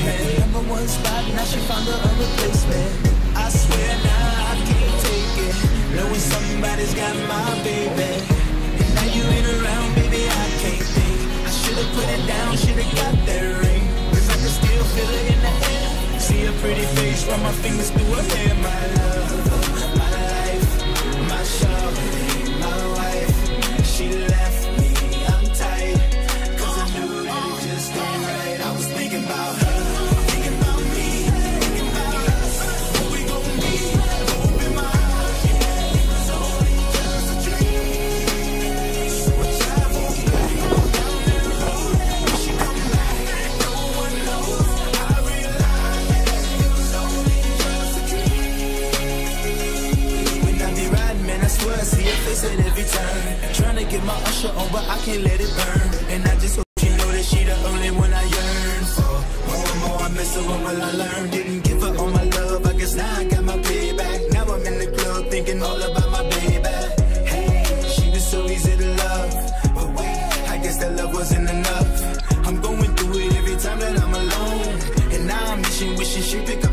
replacement. Number one spot, now she found her a replacement. I swear now I can't take it, knowing somebody's got my baby. And now you ain't around, baby, I can't think. I should've put it down, should've got that ring, 'cause I can still feel it in the air. See a pretty face, run my fingers through her hair. My love, my life, my shawty, my wife. She left me, I'm tight, 'cause I knew that it just ain't right. I was thinking about her, thinking about me, thinking about us. What we gon' be, open my eyes. Yeah, it was only just a dream. So I traveled back down that road. When she come back, no one knows. I realized it was only just a dream. When I be riding, man, I swear I see her face at every turn. Trying to get my usher on, but I can't let it burn. And I just hope she know that she the only one I yearn for. More and more I miss her, what will I learn? Didn't give her all my love, I guess now I got my payback. Now I'm in the club thinking all about my baby. Hey, she was so easy to love, but wait, I guess that love wasn't enough. I'm going through it every time that I'm alone, and now I'm wishing she pick up